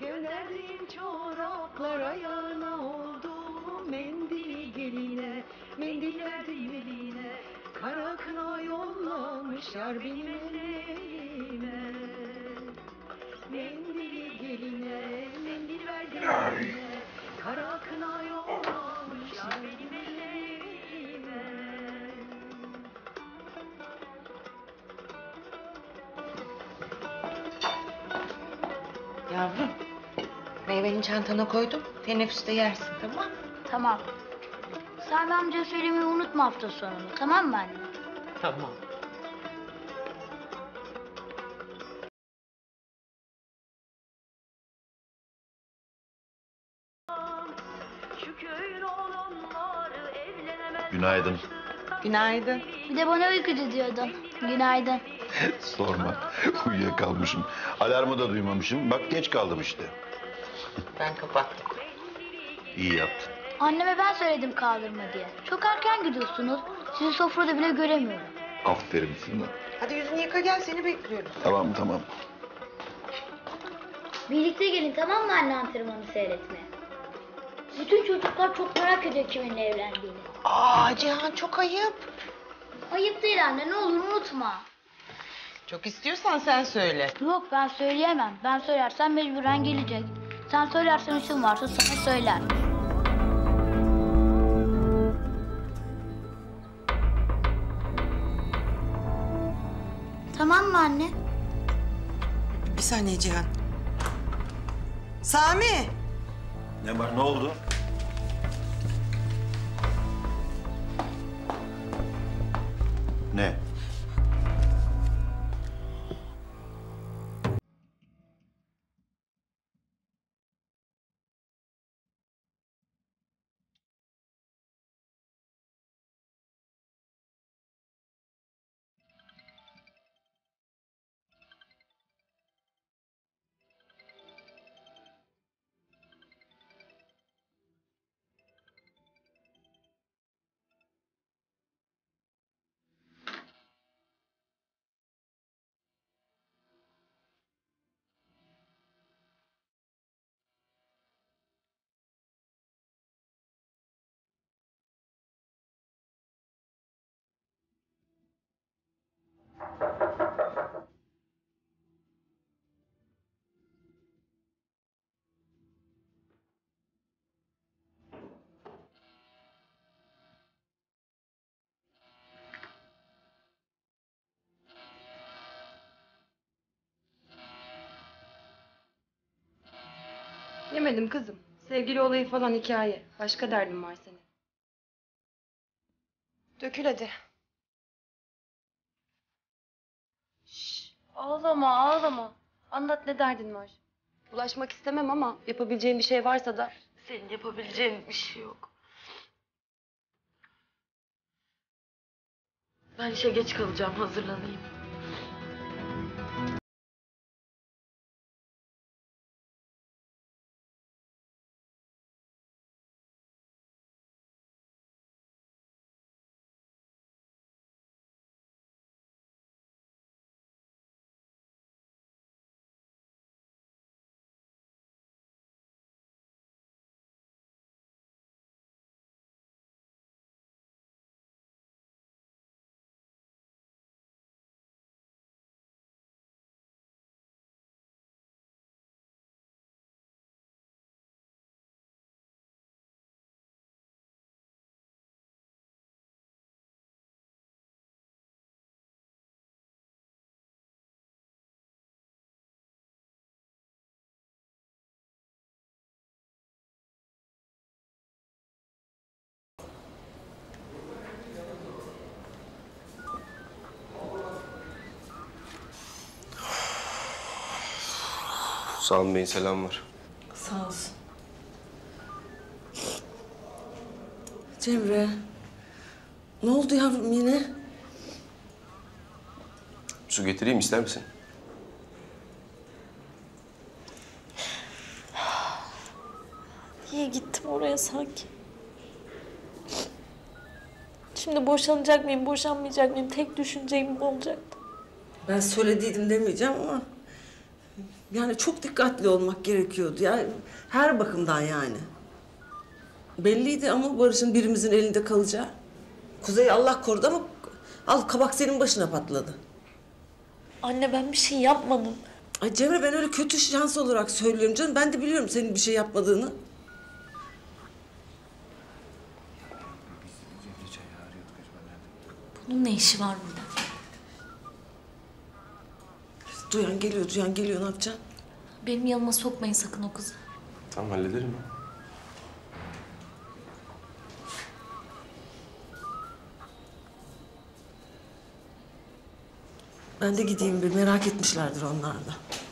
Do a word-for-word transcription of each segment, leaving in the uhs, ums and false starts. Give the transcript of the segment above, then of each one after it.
Gönderdim çoraplar ayağına oldu. Mendil geline, mendil verdim eline. Kara kına yollamış yar benim elime. Mendil geline, mendil verdim eline. Kara kına yollamış yar benim elime. Yavrum, meyveni çantana koydum. Teneffüste yersin, tamam mı? Tamam. Sami amcaya söylemeyi unutma hafta sonunu, tamam mı anne? Tamam. Günaydın. Günaydın. Bir de bana uykucu diyordun. Günaydın. Sorma. Uyuyakalmışım. Alarmı da duymamışım. Bak geç kaldım işte. Ben kapattım. İyi yaptın. Anneme ben söyledim kaldırma diye. Çok erken gidiyorsunuz. Sizi sofrada bile göremiyorum. Aferin sana. Hadi yüzünü yıka gel, seni bekliyorum. Tamam tamam. Birlikte gelin tamam mı anne antrenmanı seyretmeye? Bütün çocuklar çok merak ediyor kiminle evlendiğini. Aa Cihan, çok ayıp. Ayıp değil anne, ne olur unutma. Çok istiyorsan sen söyle. Yok ben söyleyemem. Ben söylersem mecburen gelecek. Sen söylersen işin varsa sana söyler. Tamam mı anne? Bir saniye Cihan. Sami! Ne var, ne oldu? Ne? Yemedim kızım. Sevgili olayı falan hikaye. Başka derdim var senin. Dökül hadi. Şş, ağlama ağlama. Anlat ne derdin var. Bulaşmak istemem ama yapabileceğin bir şey varsa da... Senin yapabileceğin bir şey yok. Ben işe geç kalacağım, hazırlanayım. Sami Bey'in selam var. Sağ olsun. Cemre. Ne oldu yavrum yine? Su getireyim ister misin? Niye gittim oraya sanki? Şimdi boşanacak mıyım, boşanmayacak mıyım? Tek düşüneceğim bu olacaktı. Ben söylediydim demeyeceğim ama... Yani çok dikkatli olmak gerekiyordu. Yani her bakımdan yani. Belliydi ama Barış'ın birimizin elinde kalacağı. Kuzey Allah korudu ama al kabak senin başına patladı. Anne ben bir şey yapmadım. Ay Cemre ben öyle kötü şans olarak söylüyorum canım. Ben de biliyorum senin bir şey yapmadığını. Bunun ne işi var burada? Duyan geliyor, duyan geliyor. Ne yapacaksın? Benim yanıma sokmayın sakın o kızı. Tamam hallederim ya. Ben de gideyim bir merak etmişlerdir onlar da.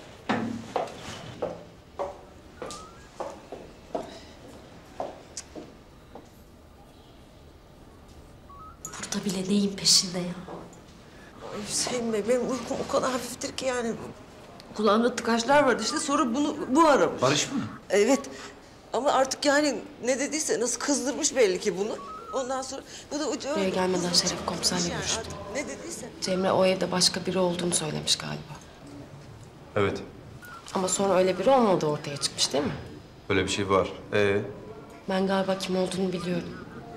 Burada bile neyin peşinde ya? Ay Hüseyin Bey benim uykum o kadar hafiftir ki yani. Kulağımda tıkaçlar vardı işte sonra bunu bu aramış. Barış mı? Evet ama artık yani ne dediyse nasıl kızdırmış belli ki bunu. Ondan sonra bu da ucu... Buraya gelmeden Şeref komiserle Yani görüştüm. artık ne dediyse. Cemre o evde başka biri olduğunu söylemiş galiba. Evet. Ama sonra öyle biri olmadığı ortaya çıkmış değil mi? Öyle bir şey var. Ee, Ben galiba kim olduğunu biliyorum.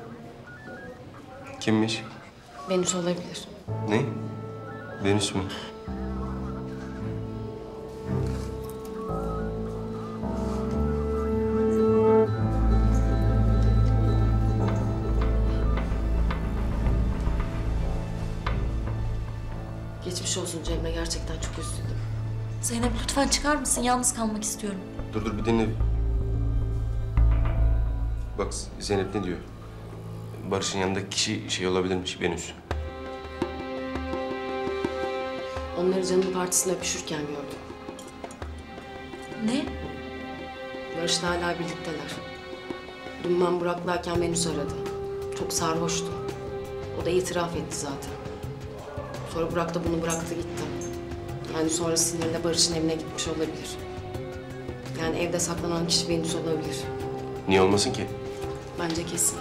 kimmiş? Venüs olabilir. Ne? Venüs mü? Geçmiş olsun Cemre, gerçekten çok üzüldüm. Zeynep lütfen çıkar mısın? Yalnız kalmak istiyorum. Dur dur bir dinle. Bak Zeynep ne diyor? Barış'ın yanındaki kişi şey olabilirmiş, Venüs. Onları Can'ın partisinde öpüşürken gördüm. Ne? Barış'la hala birlikteler. Dün ben Burak'layken Venüs aradı. Çok sarhoştu. O da itiraf etti zaten. Sonra Burak da bunu bıraktı gitti. Yani sonra sinirle Barış'ın evine gitmiş olabilir. Yani evde saklanan kişi Venüs olabilir. Niye olmasın ki? Bence kesin.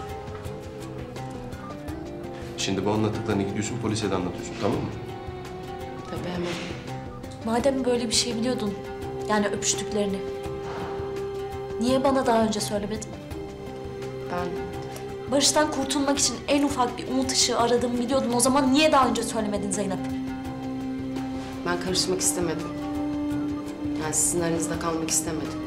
Şimdi bu anlattıklarını gidiyorsun, polise de anlatıyorsun, tamam mı? Tabii hemen. Madem böyle bir şey biliyordun, yani öpüştüklerini, niye bana daha önce söylemedin? Ben Barış'tan kurtulmak için en ufak bir umut ışığı aradığımı biliyordun. O zaman niye daha önce söylemedin Zeynep? Ben karışmak istemedim. Yani sizin aranızda kalmak istemedim.